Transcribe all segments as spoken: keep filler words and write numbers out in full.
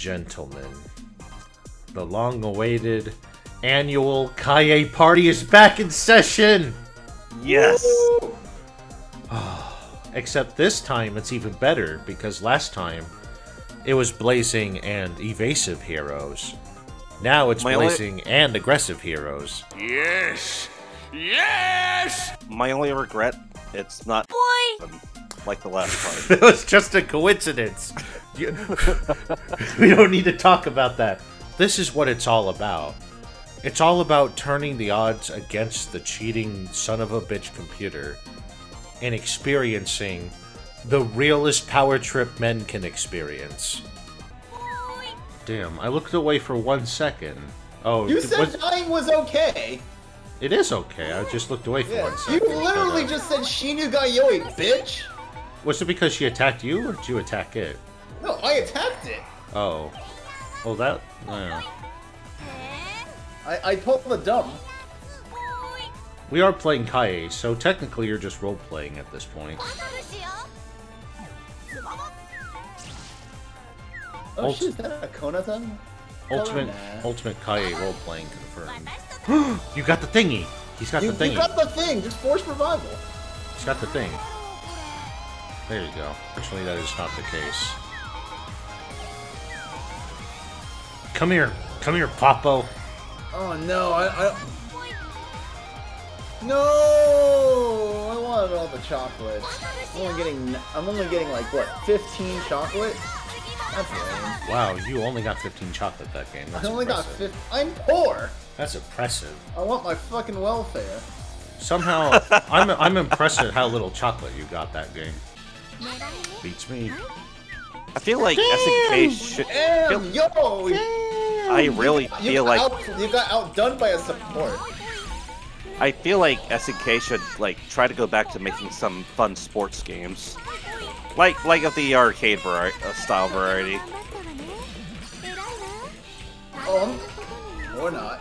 gentlemen, the long-awaited annual Kae Party is back in session! Yes! Except this time it's even better, because last time it was blazing and evasive heroes. Now it's My blazing only... and aggressive heroes. Yes! Yes! My only regret, it's not Boy. like the last part. It was just a coincidence. We don't need to talk about that. This is what it's all about. It's all about turning the odds against the cheating son of a bitch computer and experiencing the realest power trip men can experience. Damn, I looked away for one second. Oh, you said was... dying was okay. It is okay. I just looked away for yeah, one second. You literally but, uh... just said Shinu got Yoi, bitch. Was it because she attacked you, or did you attack it? No, I attacked it. Oh. Well, that... Uh... I, I told the dumb. We are playing Kae, so technically you're just role-playing at this point. Oh Ult shit, is that a Konatan? Ultimate, nah. Ultimate Kae role-playing confirmed. You got the thingy! He's got you, the thingy. You got the thing, just force revival. He's got the thing. There you go. Actually, that is not the case. Come here. Come here, Popo. Oh no, I, I... No! I wanted all the chocolates. I'm only getting, I'm only getting like, what, fifteen chocolate? That's lame. Wow, you only got fifteen chocolate that game. That's I only impressive. got fifteen. I'm poor! That's impressive. I want my fucking welfare. Somehow, I'm, I'm impressed at how little chocolate you got that game. Beats me. I feel like S N K should... Damn, feel, yo! Damn. I really you, feel you like... Out, you got outdone by a support. I feel like S N K should, like, try to go back to making some fun sports games. Like, like of the arcade vari uh, style variety. Um, or not.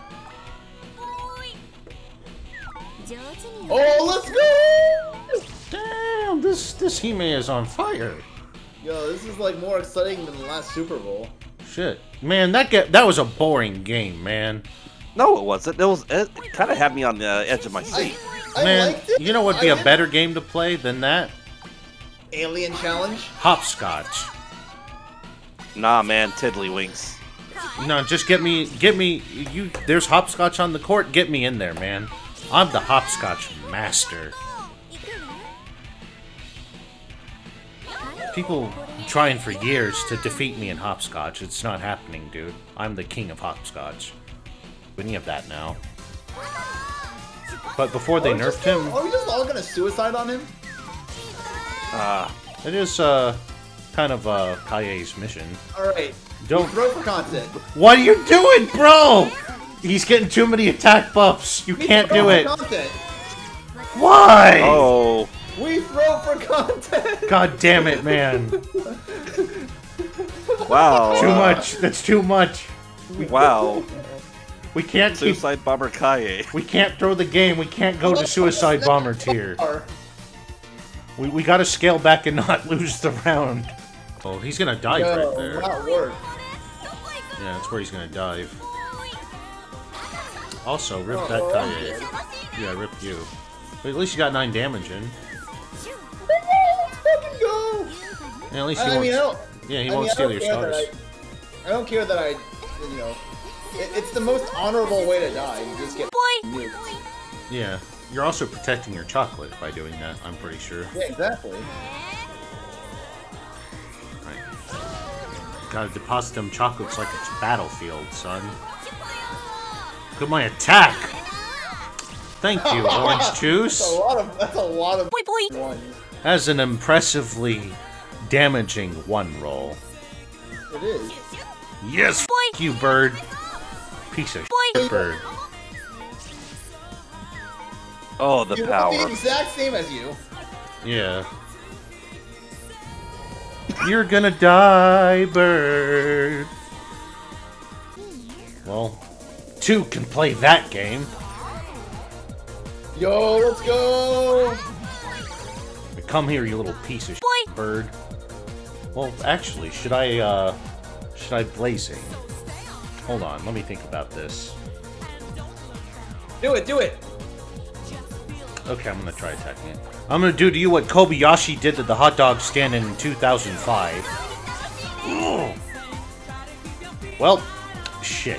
Oh, let's go! Damn, this this Hime is on fire. Yo, this is like more exciting than the last Super Bowl. Shit, man, that get that was a boring game, man. No, it wasn't. It was. It kind of had me on the edge of my seat. I, I man, liked it. You know what would be I a better game to play than that? Alien Challenge? Hopscotch. Nah, man, Tiddlywinks. No, just get me, get me. You, there's hopscotch on the court. Get me in there, man. I'm the hopscotch master. People trying for years to defeat me in hopscotch. It's not happening, dude. I'm the king of hopscotch. We have that now. But before they nerfed him... Are we just all gonna suicide on him? Ah. Uh, it is, uh, kind of, uh, Kae's mission. Alright. Don't... throw for content. What are you doing, bro? He's getting too many attack buffs. You we can't do it. Content. Why? Oh. We throw for content. God damn it, man. Wow. Too much. That's too much. Wow. We can't Suicide keep... Bomber Kae. We can't throw the game. We can't go to Suicide Bomber tier. We, we gotta scale back and not lose the round. Oh, he's gonna dive Yo, right there. Not work. Yeah, that's where he's gonna dive. Also, rip oh, that oh, Kae. Yeah, rip you. But at least you got nine damage in. Let's fucking go! Yeah, at least he I won't, mean, I don't, yeah, he I won't mean, steal I your stars. stars. I, I don't care that I, you know, it, it's the most honorable way to die. You just get nuked. Yeah, you're also protecting your chocolate by doing that, I'm pretty sure. Yeah, exactly. Right. Gotta deposit them chocolates like it's Battlefield, son. Look at my attack! Thank you, Orange Juice! That's a lot of, that's a lot of ones. Has an impressively damaging one roll. It is. Yes, f you, bird! Piece of shit, bird. Oh, the you power. want the exact same as you. Yeah. You're gonna die, bird. Well, two can play that game. Yo, let's go! Come here, you little piece of shit, bird. Well, actually, should I, uh... Should I blazing? Hold on, let me think about this. Do it, do it! Okay, I'm gonna try attacking it. I'm gonna do to you what Kobayashi did to the hot dog stand in two thousand five. Well, shit.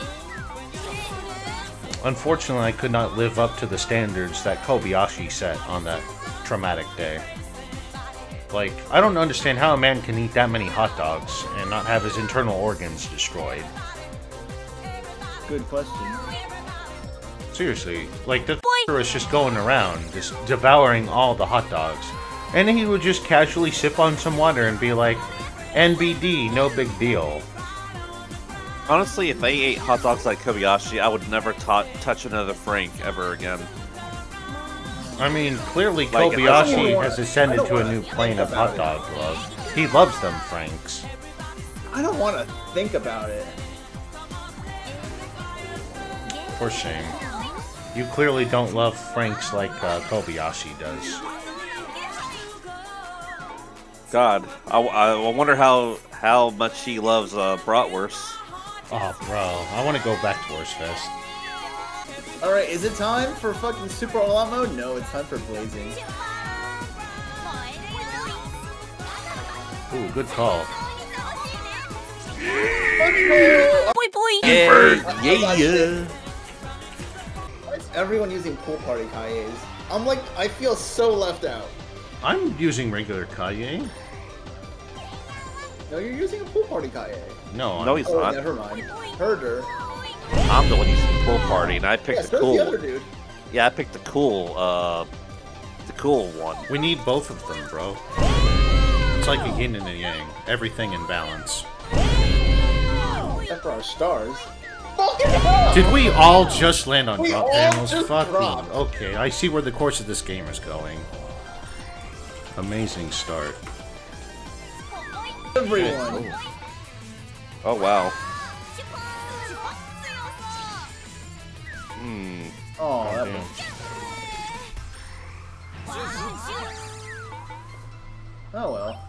Unfortunately, I could not live up to the standards that Kobayashi set on that traumatic day. Like, I don't understand how a man can eat that many hot dogs and not have his internal organs destroyed. Good question. Seriously, like, the was just going around, just devouring all the hot dogs. And he would just casually sip on some water and be like, N B D, no big deal. Honestly, if I ate hot dogs like Kobayashi, I would never touch another Frank ever again. I mean, clearly Like, Kobayashi wanna- has ascended I don't to a wanna new think plane of about hot it. dog love. He loves them Franks. I don't want to think about it. For shame. You clearly don't love Franks like uh, Kobayashi does. God, I, I wonder how how much he loves uh, bratwurst. Oh, bro. I want to go back to Worst Fest. Alright, is it time for fucking Super All-Out mode? No, it's time for Blazing. Ooh, good call. Boy, boy! Yeah, yeah, yeah. Why is everyone using Pool Party Kaes? I'm like, I feel so left out. I'm using regular Kae. No, you're using a Pool Party Kae. No, No, I'm, he's Oh, not. never mind. Herder. I'm the one using the pool party, and I picked Yeah, the so cool. the other dude. Yeah, I picked the cool, uh, the cool one. we need both of them, bro. It's like a yin and a yang. Everything in balance. Except for our stars. Fucking hell! Did we all just land on We drop all panels? just Fucking. dropped. Okay, I see where the course of this game is going. Amazing start. Everyone. Oh wow. Hmm. Oh, that Damn. was... Oh well.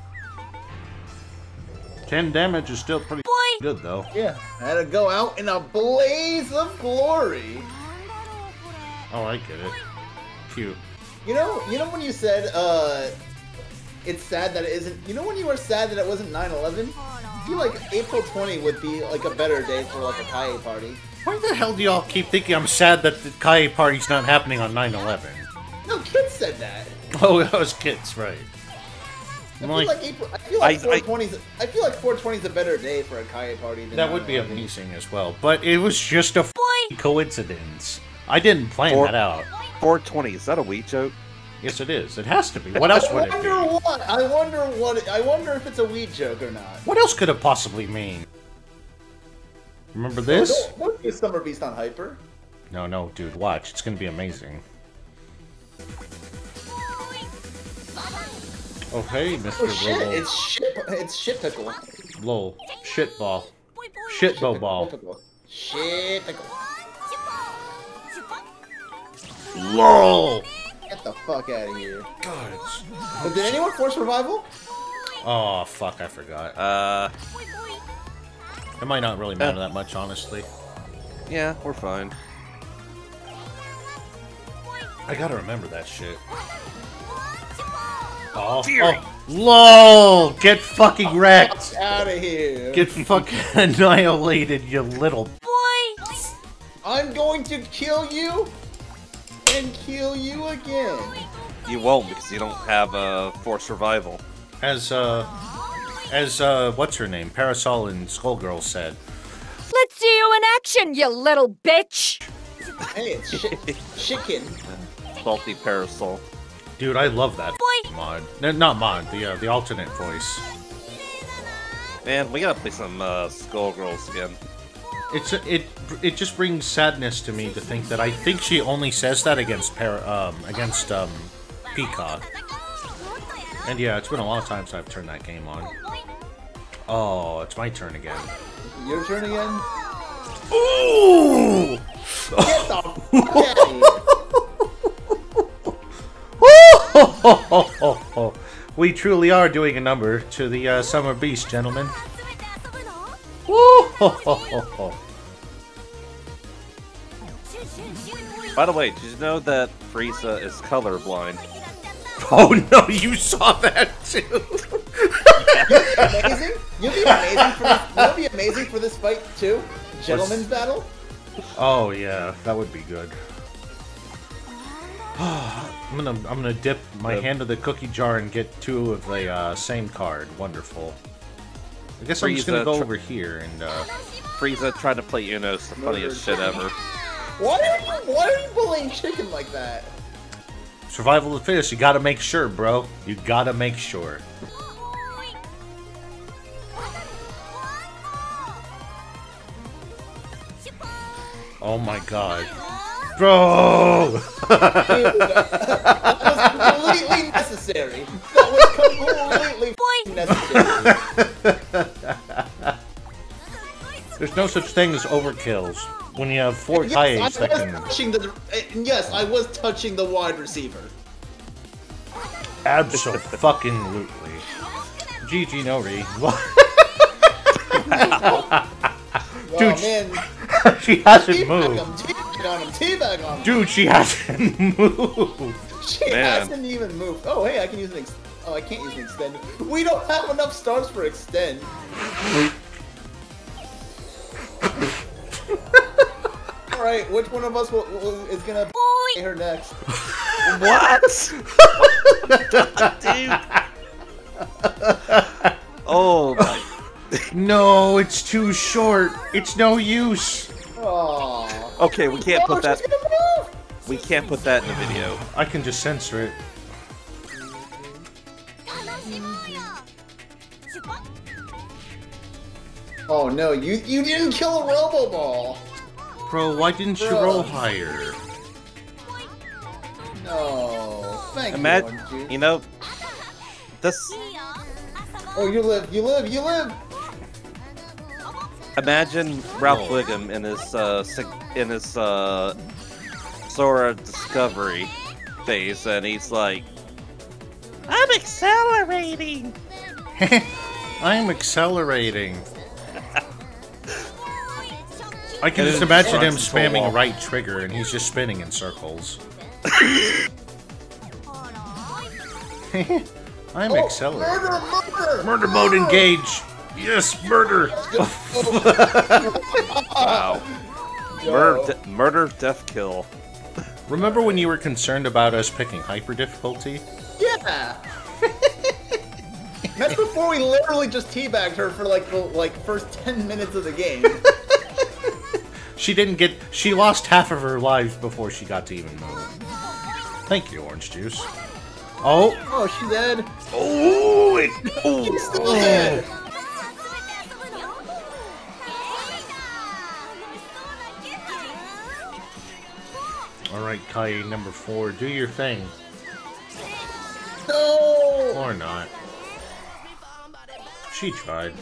ten damage is still pretty good, though. Yeah, I had to go out in a blaze of glory. Oh, I get it. Cute. You know, you know when you said, uh, it's sad that it isn't. You know when you were sad that it wasn't nine eleven? I feel like April twentieth would be like a better day for like a Kae party. Why the hell do y'all keep thinking I'm sad that the Kae party's not happening on nine eleven? No, kids said that. Oh, that was kids, right. I I'm feel like, like April. I feel like I- I- four twenty's. I feel like four twenty's a better day for a Kae party than that would be nine eleven. amazing as well. But it was just a f***ing coincidence. I didn't plan Or- that out. four twenty, is that a weed joke? Yes, it is. It has to be. What else would I it be? wonder what. I wonder what. I wonder if it's a weed joke or not. What else could it possibly mean? Remember this? Don't, don't do Summer Beast on Hyper. No, no, dude, watch. It's gonna be amazing. Oh, hey, Mister Oh shit! Robo. It's shit. It's shit pickle. Lol. Shitball. Shitbo ball. Shit pickle. LOL! Get the fuck out of here. God, it's... But did anyone force revival? Oh, fuck, I forgot. Uh, It might not really matter that much, honestly. yeah, we're fine. I gotta remember that shit. Oh, oh. LOL! Get fucking wrecked! Out of here. Get fucking annihilated, you little... I'm going to kill you and kill you again. You won't because you don't have a uh, force survival. As, uh... As, uh, what's her name? Parasol and Skullgirl said. Let's see you in action, you little bitch! Hey, it's shit, chicken. Salty parasol. Dude, I love that mod. No, not mod, the, uh, the alternate voice. Man, we gotta play some uh, Skullgirls again. It's it it just brings sadness to me to think that I think she only says that against Par um against um Peacock. And yeah, it's been a long time since I've turned that game on. Oh, it's my turn again. Your turn again? Ooh! Get the fuck out of here. We truly are doing a number to the uh, Summer Beast, gentlemen. Woo! Ho, ho, ho, ho. By the way, did you know that Frieza is colorblind? Oh no, you saw that too! Amazing? You'll be amazing for this. You'll be amazing for this fight too. Gentleman's battle. Oh yeah, that would be good. I'm gonna I'm gonna dip my Yep. hand in the cookie jar and get two of the uh, same card. Wonderful. I guess I'm just gonna Frieza go tr- over here and uh, Frieza tried to play Uno. It's the funniest shit ever. Why are you Why are you bullying chicken like that? survival of the fittest. You gotta make sure, bro. You gotta make sure. Oh my god. Bro! That was completely necessary. That was completely necessary. There's no such thing as overkills. When you have four Yes, Kaes I was that can... touching the. uh, Yes, I was touching the wide receiver. Abso-fucking-lutely. G G Nori. Oh Dude, man, she hasn't teabag moved. him, teabag on him, teabag on him. Dude, she hasn't moved. She Man. hasn't even moved. Oh hey, I can use an ex. Oh, I can't use an extend. We don't have enough stars for extend. All right, which one of us will, will, is gonna pay her next? What? Dude. Oh my. No, it's too short. It's no use. Aww. Okay, we can't Oh, put that. she's gonna move. We can't put that in the video. I can just censor it. Oh no, you you didn't kill a Robo Ball. Bro, why didn't you Bro. roll higher? No, thank Imagine, you, Orange you know, this. Oh, you live, you live, you live. Imagine Ralph Oh. Wiggum in his uh sig- in his uh Sora Discovery phase, and he's like, "I'm accelerating." I'm accelerating. I can And just it imagine him runs into a spamming wall. right trigger and he's just spinning in circles. I'm Oh, accelerating. Murder, murder, Murder mode engage! Yes, murder! Wow. Murder, de- murder, death, kill. Remember when you were concerned about us picking hyper difficulty? Yeah. That's before we literally just teabagged her for like the like first ten minutes of the game. She didn't get. She lost half of her lives before she got to even move. Thank you, Orange Juice. Oh! Oh, she's dead. Oh! It, She's still oh. dead. Alright, Kae, number four, do your thing. No. Or not. She tried.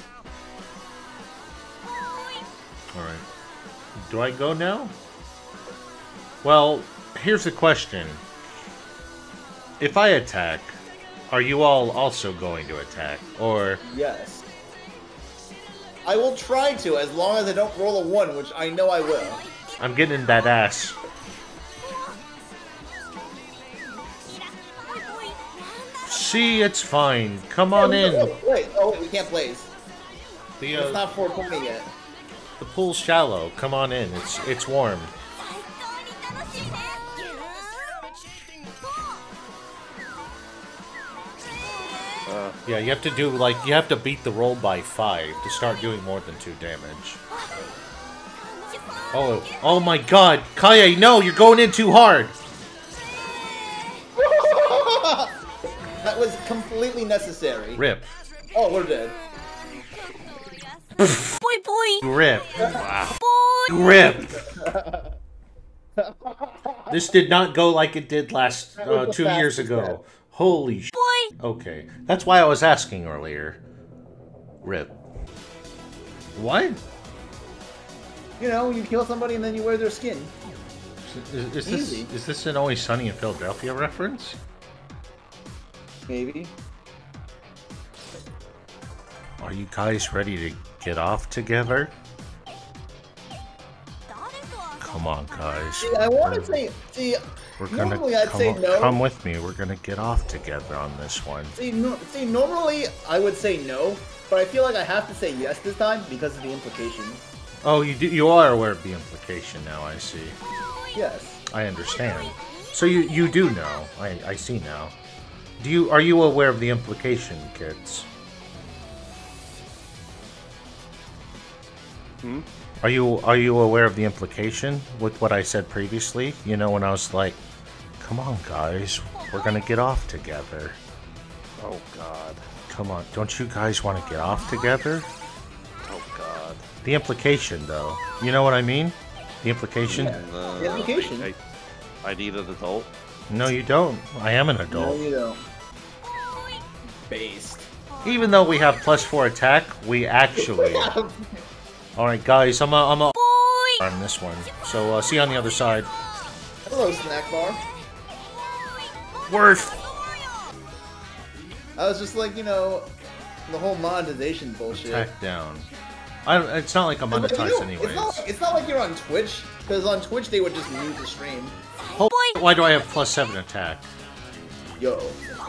Alright. Do I go now? Well, here's the question. If I attack, are you all also going to attack? Or... Yes. I will try to, as long as I don't roll a one, which I know I will. I'm getting that ass. See, it's fine. Come on in. Oh, wait, oh wait, we can't blaze. The, It's uh, not four twenty yet. the pool's shallow. Come on in. It's it's warm. Uh, Yeah, you have to do like you have to beat the roll by five to start doing more than two damage. Oh, oh my God, Kae, no, you're going in too hard. That was completely necessary. Rip, Oh, we're dead. rip, wow, rip. This did not go like it did last uh, two years ago. Holy sh**. Okay, that's why I was asking earlier. Rip. What? You know, you kill somebody and then you wear their skin. Is, is Easy. this is this an Always Sunny in Philadelphia reference? Maybe. Are you guys ready to get off together? Come on, guys. See, I want to say, see, We're gonna normally I'd come, say no. come with me. We're gonna get off together on this one. See, no, see, normally I would say no, but I feel like I have to say yes this time because of the implication. Oh, you do, you are aware of the implication now. I see. Yes. I understand. So you you do know. I I see now. Do you are you aware of the implication, kids? Hmm? Are you are you aware of the implication with what I said previously? You know, when I was like, "Come on, guys, we're gonna get off together." Oh God. Come on, don't you guys want to get off together? Oh God. The implication, though. You know what I mean? The implication? Yeah. Uh, The implication. I, I need an adult. No, you don't. I am an No, adult. you don't. Based. Even though we have plus four attack, we actually. All right, guys, I'm a I'm a on this one. So uh, see you on the other side. Hello, snack bar. Worth. I was just like, you know, the whole monetization bullshit. Attack down. I don't, it's not like I'm But, like, you monetized know, anyways. It's not, like, it's not like you're on Twitch, because on Twitch they would just mute the stream. Hope- Why do I have plus seven attack? Yo.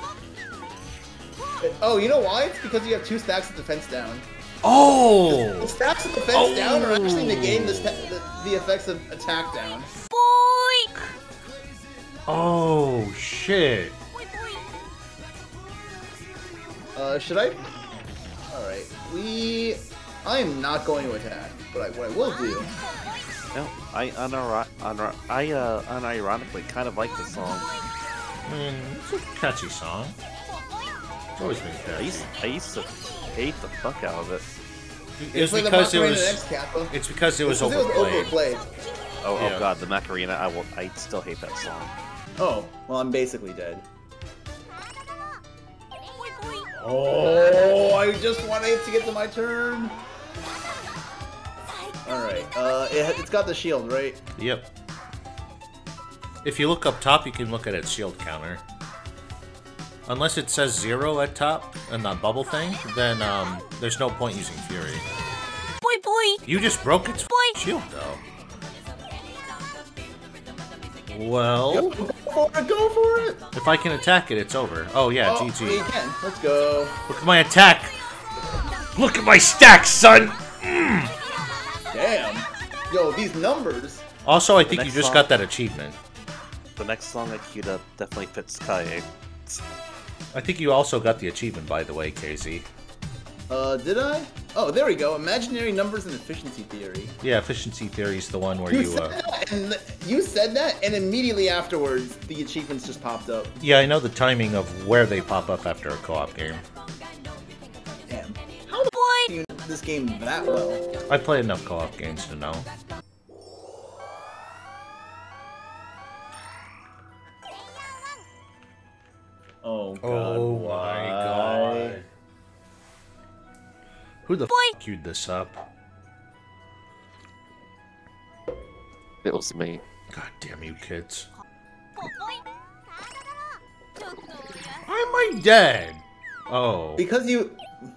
Oh, you know why? It's because you have two stacks of defense down. Oh! The stacks of defense Oh. down are actually negating the, sta- the, the effects of attack down. Oh shit! Uh, should I? Alright, we... I am not going to attack, but I, what I will do... No, I unir unir I uh unironically kind of like this song. I mean, it's a catchy song. It's always been I catchy. used I used to hate the fuck out of it. It's like the because it Macarena was. X Kappa. It's because it was It's 'cause overplayed. It was overplayed. Oh, Yeah. oh God, the Macarena. I will. I still hate that song. Oh, well, I'm basically dead. Oh, I just wanted to get to my turn. Alright, uh, it, it's got the shield, right? Yep. If you look up top, you can look at its shield counter. Unless it says zero at top and that bubble thing, then um, there's no point using Fury. You just broke its shield, though. Well, Go for it, go for it! if I can attack it, it's over. Oh yeah, Oh, G G. yeah, you can. Let's go. Look at my attack. Look at my stack, son. Damn. Yo, these numbers. Also, I think you next just song- got that achievement. The next song I queued up definitely fits Kae. I think you also got the achievement, by the way, K Z. Uh, did I? Oh, there we go. Imaginary numbers and efficiency theory. Yeah, efficiency theory is the one where You, you. said Uh... that, and you said that, and immediately afterwards, the achievements just popped up. Yeah, I know the timing of where they pop up after a co-op game. Damn. How the f do you know this game that well? I play enough co-op games to know. Oh god. Oh my why? god. Who the f queued this up? It was me. God damn you kids. Why am I dead? Oh. Because you.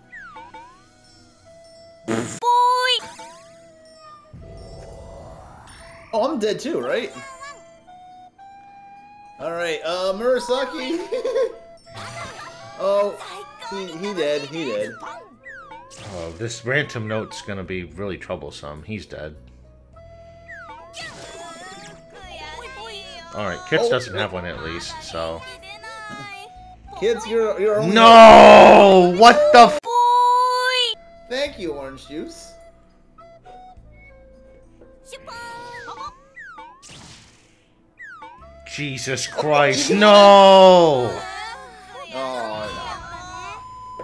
Oh, I'm dead too, right? Alright, uh, Murasaki. Oh, he, he dead, he dead. Oh, this random note's gonna be really troublesome. He's dead. Alright, Kits Oh, doesn't wait. have one at least, so... Kids, you're, you're only. No! What the f- Thank you, Orange Juice. Jesus Christ, no! Oh,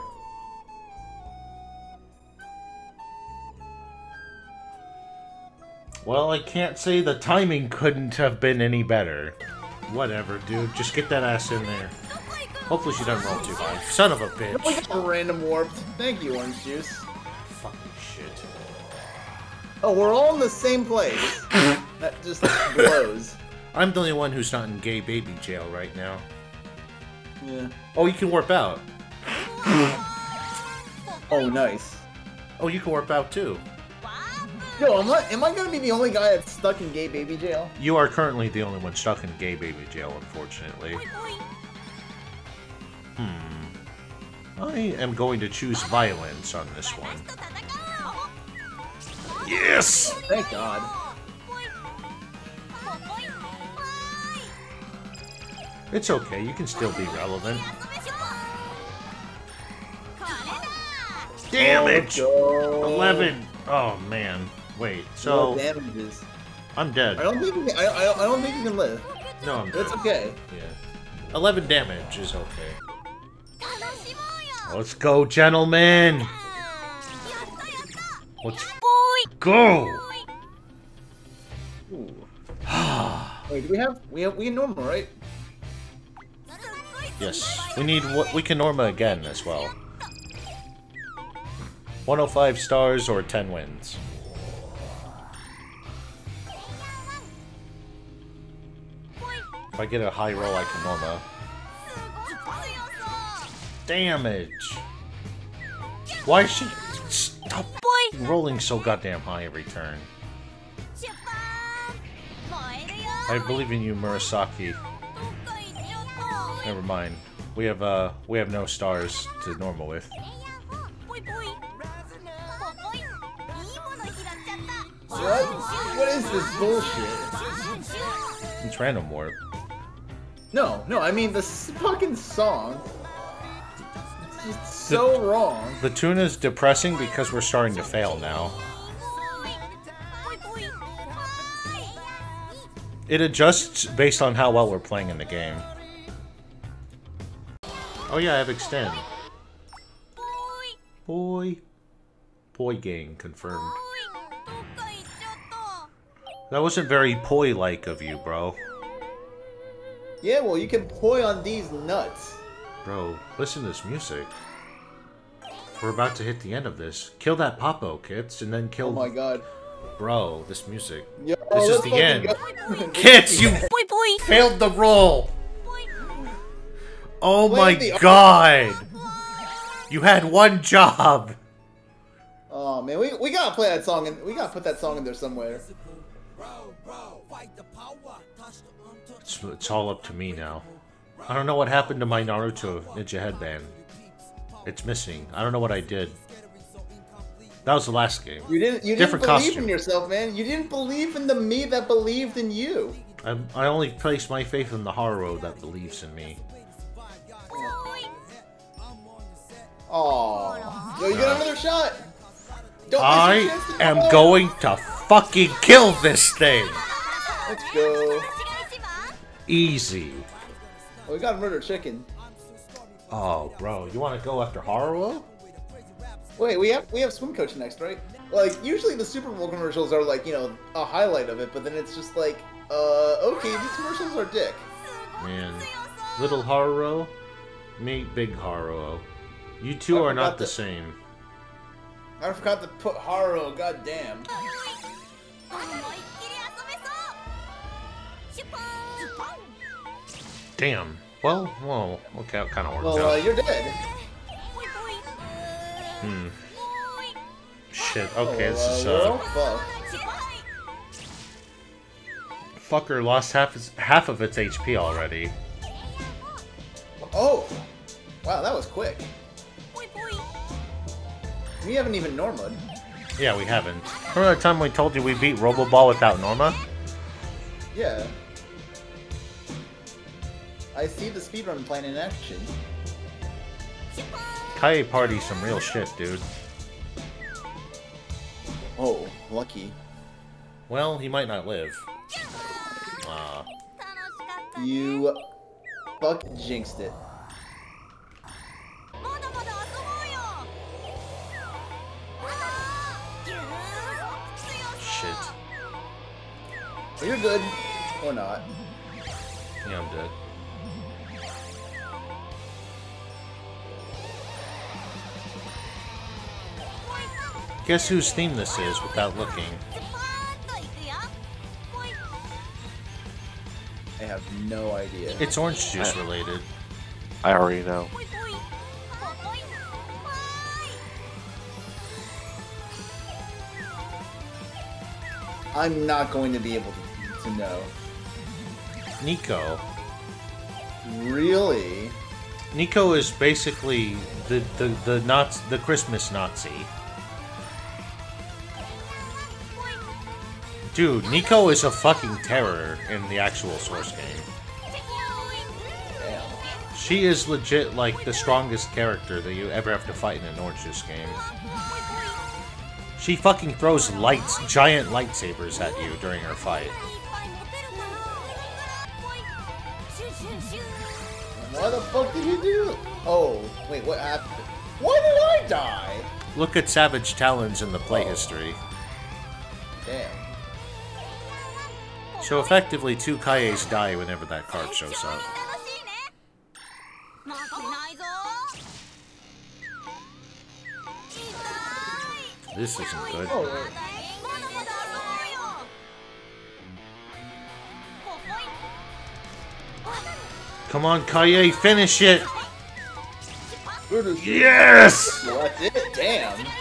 Well, I can't say the timing couldn't have been any better. Whatever, dude. Just get that ass in there. Hopefully she doesn't roll too high. Son of a no. bitch. We got random warped. Thank you, Orange Juice. Fucking shit. Oh, we're all in the same place. That just blows. I'm the only one who's not in gay baby jail right now. Yeah. Oh, you can warp out. Oh, nice. Oh, you can warp out too. Yo, am I, am I gonna be the only guy that's stuck in gay baby jail? You are currently the only one stuck in gay baby jail, unfortunately. Hmm. I am going to choose violence on this one. Yes! Thank God. It's okay, you can still be relevant. Damage! Oh, eleven! Oh man. Wait, so... no damages. I'm dead. I don't think you can, I, I, I don't think you can live. No, I'm dead. It's okay. Yeah. eleven damage is okay. Let's go, gentlemen! Let's go! Ooh. Wait, do we have we have we have normal, right? Yes, we need what we can Norma again as well. one oh five stars or ten wins. If I get a high roll, I can Norma. Damage! Why should stop rolling so goddamn high every turn? I believe in you, Murasaki. Never mind. We have uh we have no stars to normal with. What? What is this bullshit? It's random warp. No, no, I mean the s- fucking song. It's just so wrong. The tune is depressing because we're starting to fail now. It adjusts based on how well we're playing in the game. Oh yeah, I have extend. Boy. Boy gang confirmed. That wasn't very poi-like of you, bro. Yeah, well, you can poi on these nuts. Bro, listen to this music. We're about to hit the end of this. Kill that Popo, Kits, and then kill... Oh my god. Bro, this music. Yo, This is let's the fucking end. go. Kits, you failed the roll! Oh Play my the- god! You had one job! Oh man, we, we gotta play that song and we gotta put that song in there somewhere. It's, it's all up to me now. I don't know what happened to my Naruto Ninja headband. It's missing. I don't know what I did. That was the last game. You didn't you Different didn't believe costume. in yourself, man. You didn't believe in the me that believed in you. I, I only place my faith in the Haro that believes in me. Oh, yo, you got another shot. Don't miss your I chance to am go. going to fucking kill this thing! Let's go. Easy. Oh, we got a murder chicken. Oh, bro, you want to go after Haruo? Wait, we have we have swim coach next, right? Like usually the Super Bowl commercials are like, you know, a highlight of it, but then it's just like, uh, okay, these commercials are dick. Man, little Haruo, meet big Haruo. You two I are not forgot the that- same. I forgot to put Haru. Goddamn. Damn. Well, well, okay, that kind of worked Well, uh, out. you're dead. Hmm. Shit. Oh, Okay, this is well, uh. fuck. Fucker lost half its half of its H P already. Oh, wow, that was quick. We haven't even Norma'd. Yeah, we haven't. Remember that time we told you we beat Roboball without Norma? Yeah. I see the speedrun plan in action. Kae Party some real shit, dude. Oh, lucky. Well, he might not live. Ah. You fucking jinxed it. Shit. Well, you're good. Or not. Yeah, I'm dead. Guess whose theme this is without looking? I have no idea. It's orange juice related. I already know. I'm not going to be able to, to know. Nico. Really? Nico is basically the the the Nazi, the Christmas Nazi. Dude, Nico is a fucking terror in the actual Source game. Damn. She is legit like the strongest character that you ever have to fight in an Orange Juice game. She fucking throws lights, giant lightsabers at you during her fight. What the fuck did you do? Oh, wait, what happened? Why did I die? Look at Savage Talons in the play Oh. history. Damn. So effectively, two Kaes die whenever that card shows up. This isn't good. Oh, Come on, Kae, finish it! where does Yes! Well, that's it. Damn.